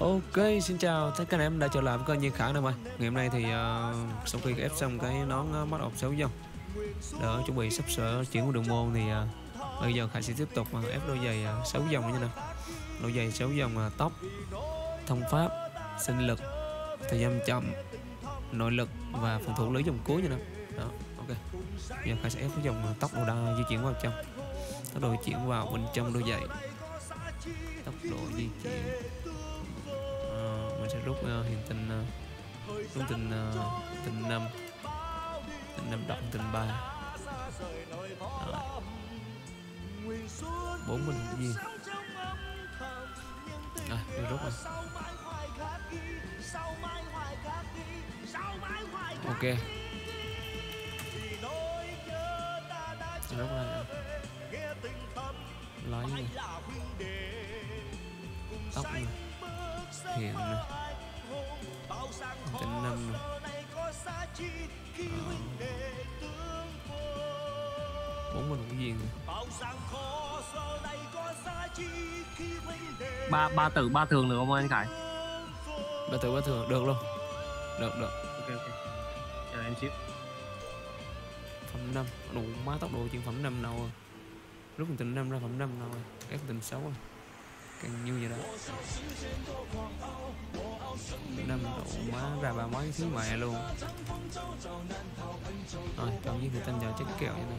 Ok, xin chào tất cả anh em đã trở lại với kênh Như Khả nè mày. Ngày hôm nay thì sau khi ép xong cái nón mắt ọc 6 dòng, đỡ chuẩn bị sắp sửa chuyển qua đường môn thì bây giờ Khải sẽ tiếp tục ép đôi giày 6 dòng như nè. Đôi giày 6 dòng tốc, thông pháp, sinh lực, thời gian chậm, nội lực và phòng thủ lưới dòng cuối như nè. Đó, ok. Bây giờ Khải sẽ ép cái dòng tốc độ đa di chuyển vào trong, tốc độ di chuyển vào bên trong đôi giày, tốc độ di chuyển. Mình sẽ rút hiện tinh, rút tinh 5, tinh 5 động, tinh 3. Rồi. 4 mình cái gì tôi rút rồi. Ok, tôi rút ra lấy này. Tóc này, hiện này, tinh 5 này. 4 mình cũng gì ba tử ba thường được không anh Khải? Ba tử ba thường được luôn, được. Ok chờ em xíu. Phẩm 5 đủ má, tốc độ chuyển phẩm 5 nào rồi. Rút tình 5 ra phẩm 5 nào rồi, ép tình 6 rồi, càng như vậy đó. 5 độ má ra ba mấy thứ mẹ luôn. Rồi còn với người tên giờ chất kẹo như này.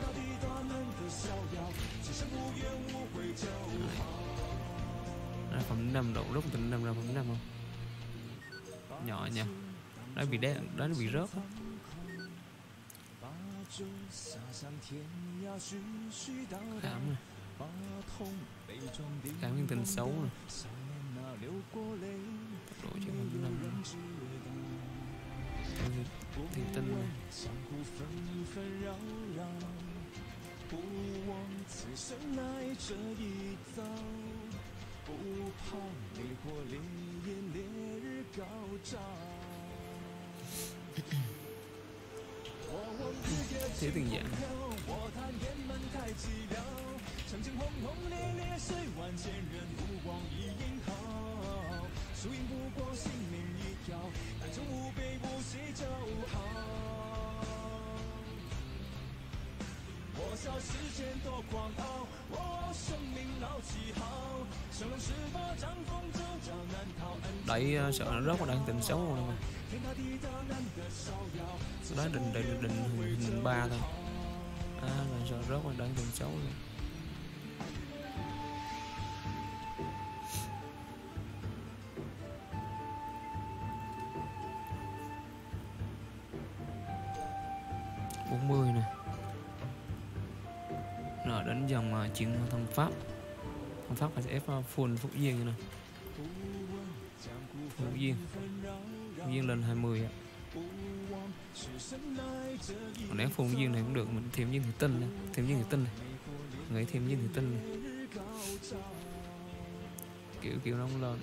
Ra phẩm 5 độ, rút tình 5 ra phẩm 5 không? Nhỏ nha. Đó bị đét, đó nó bị rớt á. Khám này, khám những tình xấu này, tốc độ chỉ khoảng 5 thì tinh này. Thiếu tiền dạng. Đẩy sợ nó rớt vào đang tình xấu rồi mà. Đó định hình 3 thôi. Là sợ rớt vào đang tình xấu rồi. Nè. Rồi đến dòng chuyển thông pháp. Thông pháp phải ép full phúc duyên như này. Phúc duyên lên 20 ạ. Còn nếu full duyên này cũng được, mình thêm duyên thủy tinh này, thêm duyên thủy tinh này. Nghĩ thêm duyên thủy tinh này. Kiểu nó không lên.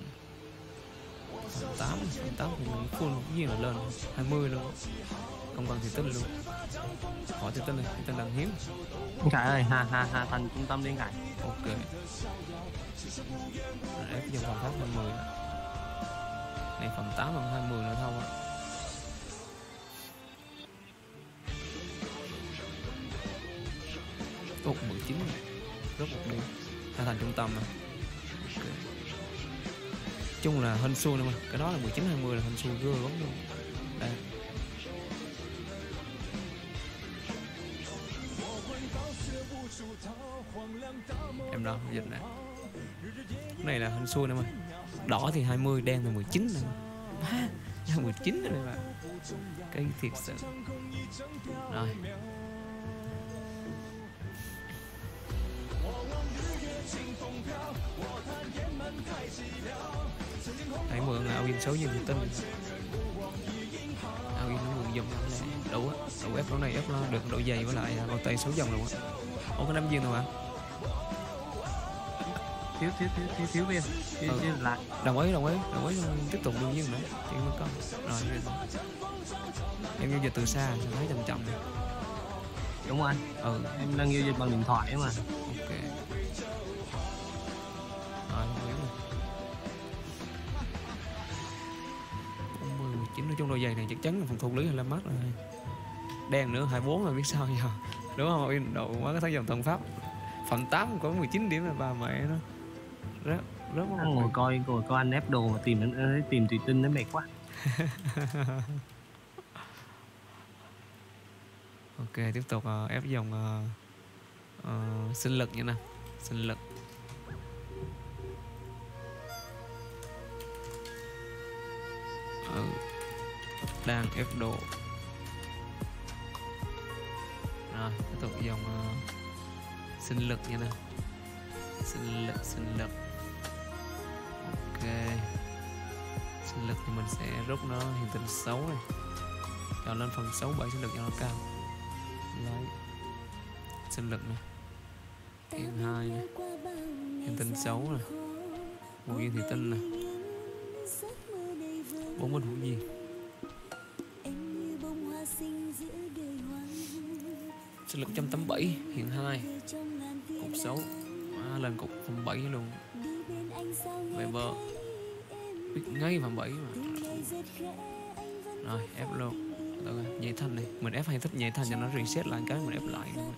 8 thì mình full phúc duyên là lên 20 luôn. Không cần thủy tinh luôn. Hỏi thủy tinh này, thủy tinh đang hiếm. Anh Khải ơi, ha thành trung tâm đi Khải. Ok. Ép dòng phòng pháp 20 này, phần 8 bằng 20 nữa thôi á. Tốt 19 rất một đi. Hai thành trung tâm nè. Okay. Chung là hên xui nè mà. Cái đó là 19 20 là hên xui gơ lắm luôn. Đây. Em đó dịch nè. Cái này là hên xui nè mà. Đỏ thì 20, đen là 19 nè. 19 này mà. Cái thiệt sự. Rồi. Hãy mượn ảo game 6 viên tinh. Ảo game nó mượn dòng này đủ á, đủ ép nó này ép nó được độ dày với lại bao tay 6 dòng luôn á. Ủa có 5 viên thôi hả? Thiếu viên. Lại. Đồng ý tiếp tục đương nhiên nữa. Chỉ mới có. Rồi. Em giao dịch từ xa sẽ thấy chậm này. Đúng không anh? Em đang giao dịch bằng điện thoại mà. Ok. Rồi, không biết rồi. nói chung đôi giày này chắc chắn là phòng thủ lý hay là mắt rồi. Đen nữa 24 rồi biết sao giờ. Đúng không? Độ quá cái thắng dòng Tân Pháp. Phần 8 có 19 điểm là bà mẹ nó. Rất ngồi coi anh ép đồ mà tìm tùy tinh nó mệt quá. Ok, tiếp tục ép dòng sinh lực như nè. Sinh lực. Đang ép độ. Rồi, tiếp tục dòng sinh lực như nè. Sinh lực. Ok. Sinh lực thì mình sẽ rút nó hiện tinh 6 này. Cho lên phần 6 7 sinh lực cho nó cao. Lấy sinh lực này. Hiện 2 này. Hiện tinh 6 này. Một viên thị tinh này. 4 minh hữu nhiên. Sinh lực 187 hiện 2. Cục 6 lên cục phần 7 luôn. Về bờ biết ngay phần 7 mà. Rồi ép luôn. Nhảy thanh này. Mình ép hay thích nhảy thanh cho nó reset lại cái mình ép lại luôn.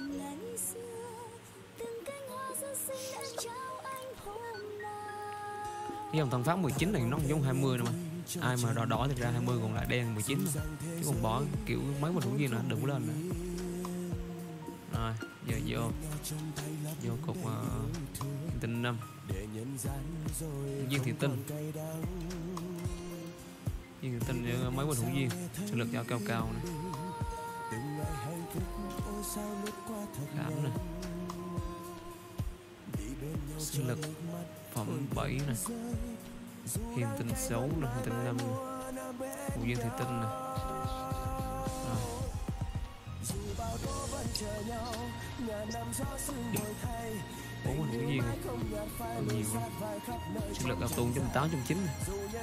Cái dòng Tân Pháp 19 này nó giống 20 nè mà. Ai mà đỏ đỏ thì ra 20 còn lại đen 19 thôi. Chứ còn bỏ kiểu mấy mình hữu viên nữa đừng có lên nữa. Rồi giờ vô cục tinh 5 viên thị tinh. Viên thị tinh với mấy mình hữu viên sinh lực cho cao này. Khám này. Sinh lực phẩm 7 này. Hiện tinh 6 này, hiện tinh 5 này. Một viên thị tinh này. Bốn mình hữu viên này. Nhiều này. Sinh lực auto 108, 109 này.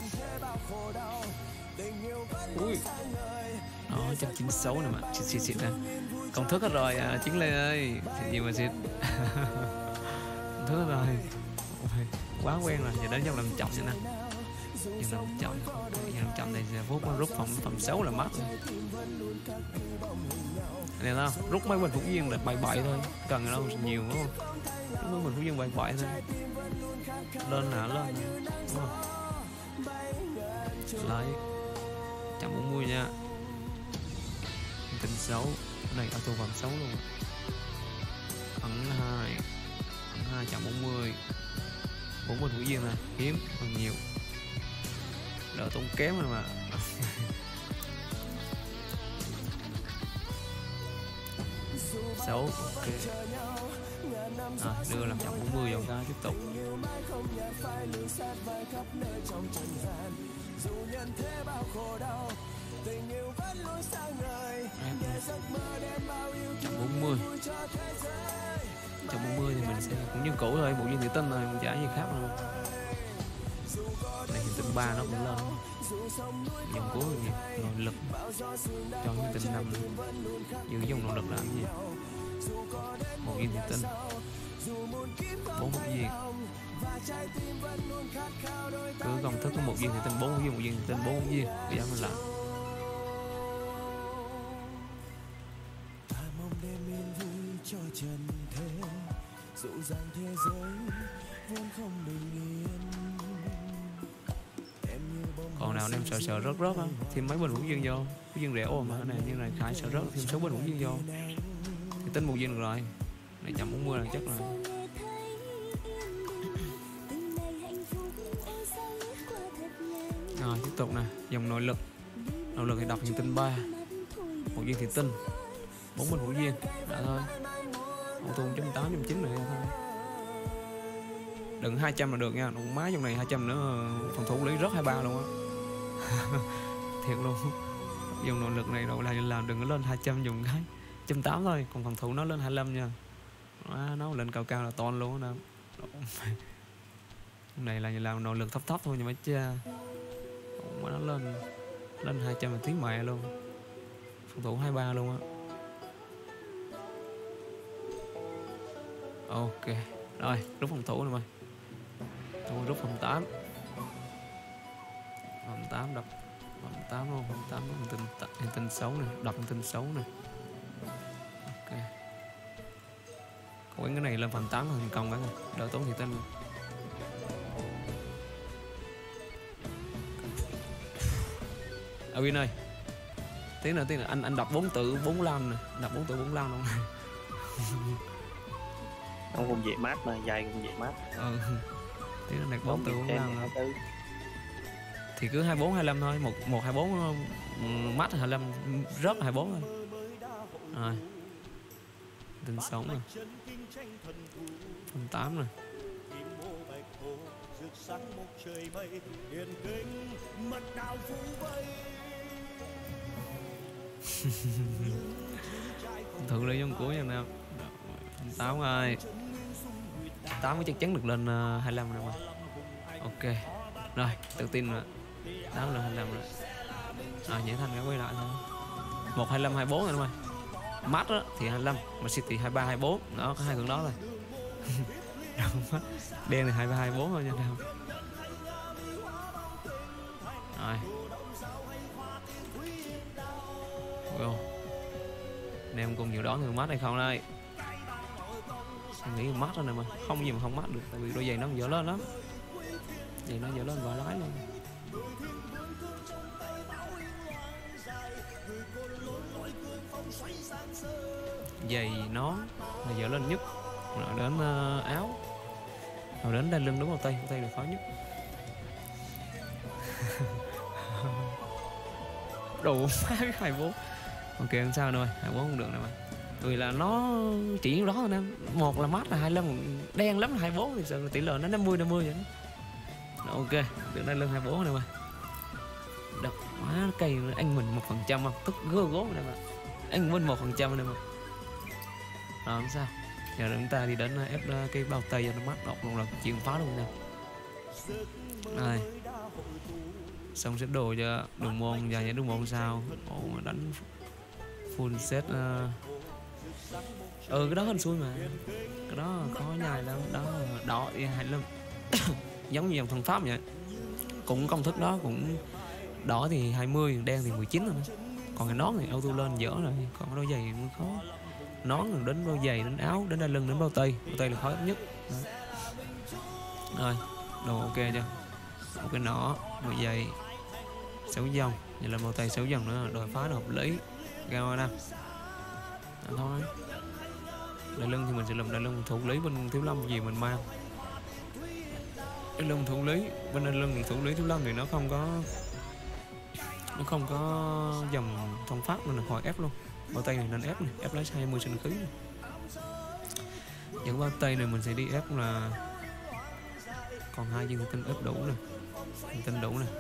Ui. Đó, 196 này mà. Xịt nè. Công thức hết rồi Chiến Lê ơi. Xịt nhiều mà xịt. Công thức hết rồi. Quá quen rồi, giờ đến trong làm chậm nha nè. Giờ làm chậm này giờ phút rút phẩm 6 là mất rồi. Này đâu, rút mấy bình hữu viên là 77 thôi, cần đâu nhiều đúng không? Rút mấy bình hữu viên 77 thôi. Lên lên đúng không? Lấy 140 nha. Tinh 6, cái này auto phẩm 6 luôn. Ấn 2, 140. 4 bình hữu viên nè, hiếm còn nhiều. Đỡ tốn kém rồi mà. Xấu, ok. Đưa làm 140 vào cái tiếp tục. Chậm 40 thì mình sẽ cũng như cũ thôi, bộ viên thị tinh thôi, không chả gì khác đâu. Này hiện tinh 3 nó cũng lên. Dòng cuối là gì? Nội lực. Cho hiện tinh 5 giữ dòng nội lực làm gì? Một viên thị tinh 4 hữu viên. Cứ công thức có một viên thị tinh 4 hữu viên, một viên thị tinh 4 hữu viên. Bây giờ mình làm. Còn nào anh em sợ rớt á thêm mấy bình hữu viên vô, hữu viên rẻ mà này như này Khải sợ rớt thêm 6 bình hữu viên vô thì tính một viên được rồi. Này 140 là chắc rồi. Rồi tiếp tục nè, dòng nội lực thì đọc hiện tinh 3, một viên thị tinh 4 bình hữu viên đã thôi. Auto 1.8, 1.9 này thôi. Đừng 200 là được nha, đụng má trong này 200 nữa phòng thủ lý rớt 23 luôn á. Thiệt luôn. Dòng nội lực này đâu làm đừng có lên 200 dùng cái 180 thôi, còn phòng thủ nó lên 25 nha. Nó lên cao là ton luôn á. Này là làm nội lực thấp thôi nhưng mà cha. Mà nó lên 200 là tí mẹ luôn. Phòng thủ 23 luôn á. Ok. Rồi, rút phòng thủ này mày. Tôi rút phòng 8. Phòng 8 đập Phần 8 luôn, phần 8 hành tinh xấu này, đập hành tinh xấu này. Ok. Quán cái này lên phần 8 là thành công bạn ơi, đỡ tốn thị tinh. Win ơi, tí nữa anh đọc 4 tự 45 nè, đọc 4 tự 45 không? Ông cũng dễ mát mà, dài cũng dễ mát. Tí nữa đọc 4 tự 45 thì cứ 24 25 thôi, 124 mắt 25 rớt 24 thôi. Rồi. Tinh sống rồi. Phần 8 rồi. Thử lấy trong cuối nha nào. 8 rồi. 8 chắc chắn được lên 25 rồi mà. Ok. Rồi, tự tin rồi. 8 là 25 rồi. Rồi nhảy thành cái quay lại thôi. 1 25 24 rồi đúng không? Mắt đó thì 25, mà City 23 24. Đó, có hai con đó rồi. Đen này 23 24 thôi nha đâu. Rồi. Wow. Anh em cùng nhiều đón người mắt hay không đây? Em nghĩ mắt rồi này mà không gì mà không mắt được, tại vì đôi giày nó dở lên lắm. Giày nó dở lên và lái luôn. Giày nó là dở lên nhất, rồi đến áo, rồi đến đai lưng đúng không? Tay là khó nhất. Đủ má cái 24. Ok không sao rồi, 24 không được nè mà. Vì là nó chỉ đó thôi nè. Một là mắt là 25, đen lắm là 24 thì sự tỷ lệ nó 50 vậy đó. Ok, được đai lưng 24 này mà. Đập quá cây anh mình 1% không? Tức gơ gố này mà. Anh mình 1% này mà. Rồi không sao. Giờ chúng ta đi đến ép cái bao tay cho nó mắt đọc luôn là chuyện phá luôn nè. Rồi. Xong xếp đồ cho đường môn, dài nhảy đường môn sao? Ồ mà đánh full set cái đó hên xui mà. Cái đó khó nhai lắm. Đó đỏ thì hay lắm. Giống như dòng thần pháp vậy. Cũng công thức đó cũng đỏ thì 20, đen thì 19 rồi đó. Còn cái nón thì auto lên dở rồi. Còn cái đôi giày mới khó. Nón rồi đến đôi giày, đến áo, đến đai lưng, đến bao tay là khó nhất đó. Rồi đồ ok chưa? Một cái nỏ, đôi giày 6 dòng, vậy là bao tay 6 dòng nữa, đòi phá nó hợp lý. Cao nè thôi. Đai lưng thì mình sẽ làm đai lưng thủ lý bên Thiếu Lâm gì mình mang. Đai lưng thủ lý bên đai lưng thủ lý Thiếu Lâm thì nó không có dòng thông pháp nên là khỏi ép luôn. Bao tay này nên ép này, ép lấy 20 sinh khí này. Những bao tay này mình sẽ đi ép là còn 2 viên tinh ép đủ nè, tinh đủ nè.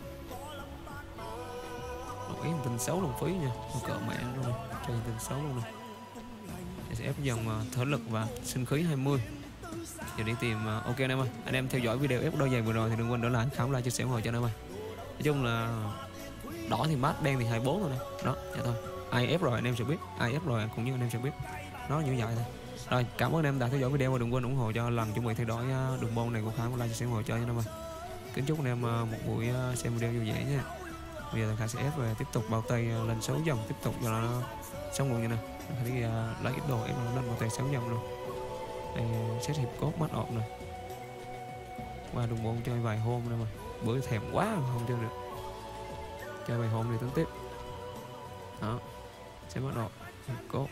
Một ý tinh xấu luôn phí nha, một cỡ mẹ luôn này, cho tinh xấu luôn này. Mình sẽ ép dòng thể lực và sinh khí 20. Giờ đi tìm ok anh em ơi. Anh em theo dõi video ép đôi giày vừa rồi thì đừng quên đỡ lại khám like chia sẻ ủng hộ cho anh em ơi. Nói chung là đỏ thì mát, đen thì 24 rồi này. Đó, vậy thôi. Ai ép rồi anh em sẽ biết, ai ép rồi cũng như anh em sẽ biết. Nó như vậy thôi. Rồi, cảm ơn anh em đã theo dõi video và đừng quên ủng hộ cho lần chuẩn bị thay đổi đường môn này của Khải, like chia sẻ ủng hộ cho anh em ơi. Kính chúc anh em một buổi xem video vui vẻ nha. Bây giờ Khải sẽ ép về tiếp tục bao tay lên 6 dòng, tiếp tục cho nó xong luôn như nè. Khải đi lấy ít đồ ép nó lên bao tay 6 dòng luôn. Đây set hiệp cốt mắt ọp nè. Qua đường môn chơi vài hôm nữa mà. Bữa thèm quá không chơi được. Chơi vài hôm thì tính tiếp. Đó. Sẽ bắt đầu cốt.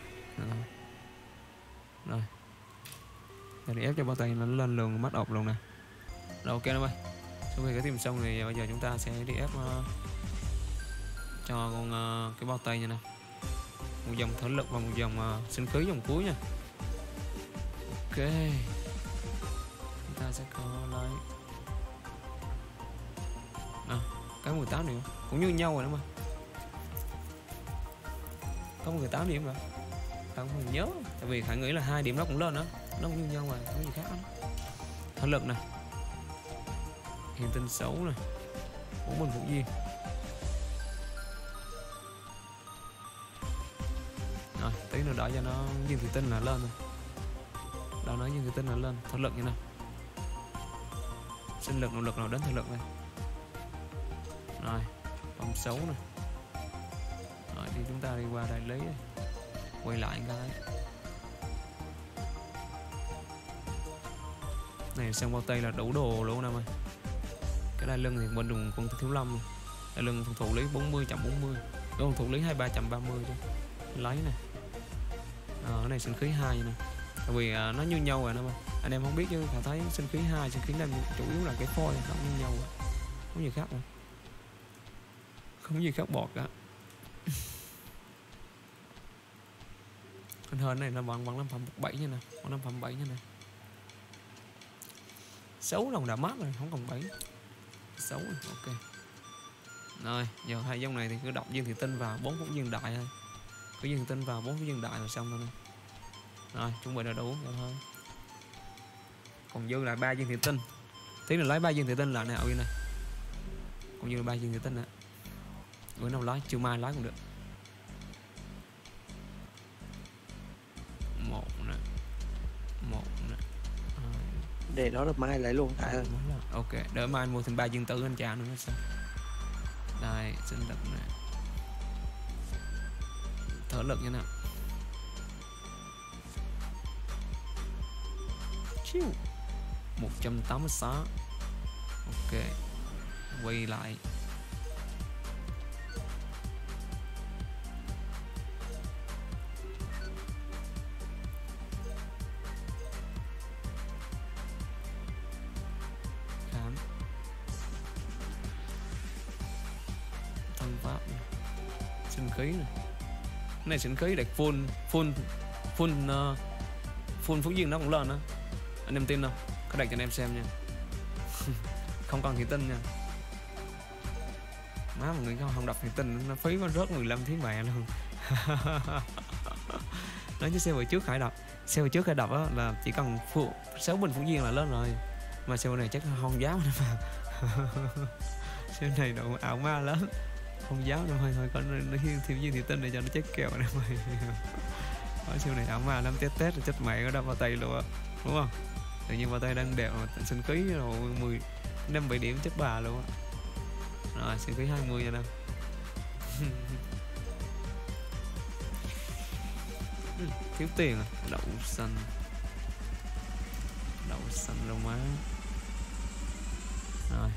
Rồi. Giờ đi ép cho bao tay nó lên lường mắt ọp luôn nè. Rồi ok em ơi. Sau khi cái tìm xong thì bây giờ chúng ta sẽ đi ép cho con cái bao tay nha nè. Một dòng thể lực và một dòng sinh khí dòng cuối nha. Ok. Chúng ta sẽ có lại cái 18 điểm cũng như nhau rồi đó mà. Có 18 điểm rồi. Không nhớ, tại vì Khải nghĩ là 2 điểm nó cũng lên đó, nó cũng như nhau mà, không có gì khác lắm. Thể lực này, hiện tinh xấu này, 4 bình phụ viên. Rồi, tí nữa đợi cho nó viên thủy tinh là lên rồi. Đó nói viên thủy tinh là lên, thể lực như này. Sinh lực, nội lực nào đến thể lực này. Rồi, Bấm 6 này. Rồi thì chúng ta đi qua đại lý này. Quay lại cái này, sang bao tay là đủ đồ luôn em ơi. Cái đai lưng thì bên đường quân thiếu lâm, đai lưng phòng thủ lý 40.40, cái phòng thủ lý 23.30 thôi. Lấy này. Cái này sinh khí 2 nè. Tại vì nó như nhau rồi em ơi. Anh em không biết chứ Khả thấy sinh khí 2, sinh khí 5 chủ yếu là cái phôi nó như nhau rồi. Không gì khác đâu. Không gì khác bọt cả. Con hên này nó bằng 5 phẩm 7 nha nè, bằng 5 phẩm 7 nha nè. 6 đồng đã mát rồi, không còn 7. 6 rồi, ok. Rồi, giờ hai dòng này thì cứ đọc viên thị tinh vào 4 phút viên đại thôi. Cứ viên thị tinh vào 4 phút viên đại là xong rồi nè. Rồi, chuẩn bị là đủ vậy thôi. Còn dư lại 3 viên thị tinh. Tí là lấy 3 viên thị tinh lại nè, ở này. Còn dư là 3 viên thị tinh nè. Bữa nào lấy, chiều mai lấy cũng được. 1 nè. 1 nè. Để đó là mai lấy luôn Khải ơi. Ok, đợi mai anh mua thêm 3 viên tử anh trả nữa sao. Đây, sinh lực nè. Thở lực như nào. Chiu. 186. Ok. Quay lại. Khám. Thân pháp này. Sinh khí này. Cái này sinh khí để full phú duyên nó cũng lên đó. Anh em tin không? Có đặt cho anh em xem nha. Không cần thị tinh nha. Má mọi người không đọc thị tinh nó phí nó rớt 15 tiếng mẹ luôn. Nói chứ xe vừa trước Khải đọc. Xe vừa trước Khải đọc là chỉ cần 6 bình phú duyên là lên rồi. Mà xe này chắc không giáo nữa mà. Xe này độ ảo ma lớn. Không giáo đâu thôi có thêm viên thị tinh để cho nó chết kèo này mày. Ở siêu này ảo ma lắm, test rồi chết mẹ ở đâu vào tay luôn á, đúng không? Tự nhiên vào tay đang đẹp mà sinh khí rồi 5-7 điểm chết bà luôn á. Rồi sinh khí 20 nha đâu. Thiếu tiền à? Đậu xanh đâu má. Rồi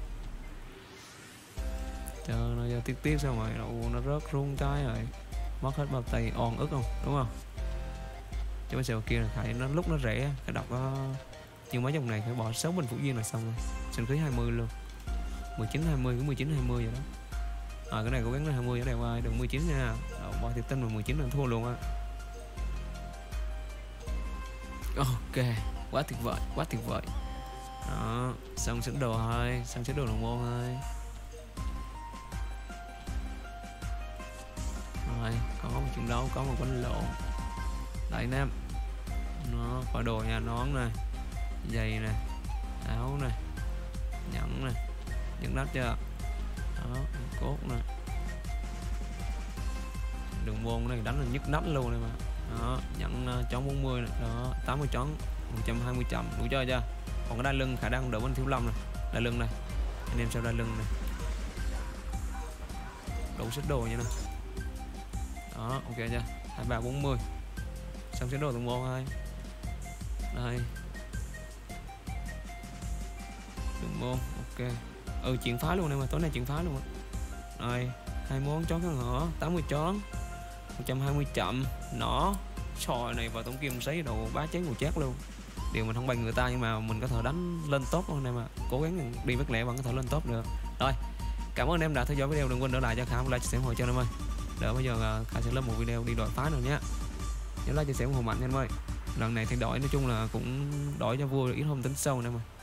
chờ nó giờ tiếp xong rồi đậu nó rớt rung cái rồi mất hết bao tay on ức không, đúng không? Chứ bây giờ kia là phải nó lúc nó rẻ cái đọc có nhưng mấy dòng này phải bỏ 6 bình phủ duyên là xong rồi. Sinh khí 20 luôn, 19 20 cái 19 20 vậy đó. Cái này cố gắng là 20 ở đây qua đừng 19 nha. Bỏ thì tin mà 19 là thua luôn á. Ok, quá tuyệt vời. Đó, xong xứng đồ thôi, xong xứng đồ đồng môn thôi. Rồi, có một trận đấu, có một quánh lộn. Đấy nam. Nó có đồ nha, nón nè, giày nè, áo nè, nhẫn nè, nhẫn đất chưa? Đó, cốt nè. Đường môn này đánh là nhức nách luôn này mà. Đó, nhẫn chón 40 nè, đó, 80 chón, 120 chậm, đủ chơi chưa? Còn cái đai lưng khả năng đỡ bên thiếu lâm này, đai lưng này. Anh em sao đai lưng này. Đủ xếp đồ nha nè. Đó, ok chưa? 23 40. Xong xếp đồ từng môn thôi. Đây. Từng môn, ok. Chuyển phá luôn em ơi, tối nay chuyển phá luôn á. Rồi, 2 món chón cái ngõ, 80 chón, 120 chậm, nỏ, sòi này và tổng kim sấy đồ bá chén của chát luôn. Điều mình không bằng người ta nhưng mà mình có thể đánh lên top luôn em ạ. Cố gắng đi vất lẹ vẫn có thể lên top được. Rồi, cảm ơn em đã theo dõi video, đừng quên đỡ lại cho Khả một like chia sẻ ủng hộ cho em ơi. Đợi bây giờ Khả sẽ lên một video đi đòi phá nữa nhé. Nhớ like chia sẻ ủng hộ mạnh nha em ơi. Lần này thì đổi nói chung là cũng đổi cho vui, ít không tính sâu nè mà.